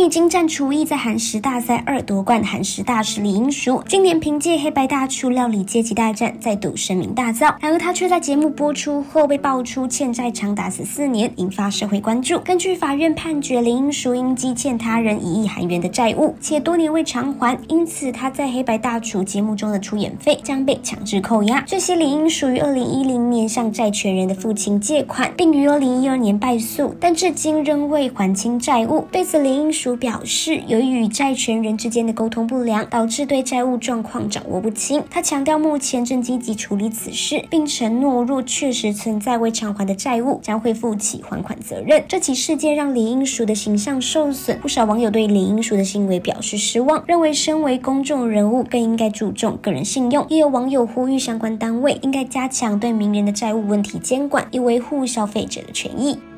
以精湛厨艺在韩食大赛2夺冠韩食大使李英淑，今年凭借黑白大厨料理阶级大战再度声名大噪。然而他却在节目播出后被爆出欠债长达14年，引发社会关注。根据法院判决，李英淑因积欠他人1亿韩元的债务，且多年未偿还，因此他在黑白大厨节目中的出演费将被强制扣押。据悉，李英淑于2010年向债权人的父亲借款，并于2012年败诉，但至今仍未还清债务。对此，李英淑表示，由于与债权人之间的沟通不良，导致对债务状况掌握不清。他强调目前正积极处理此事，并承诺若确实存在未偿还的债务，将会负起还款责任。这起事件让李英淑的形象受损，不少网友对李英淑的行为表示失望，认为身为公众人物更应该注重个人信用。也有网友呼吁相关单位应该加强对名人的债务问题监管，以维护消费者的权益。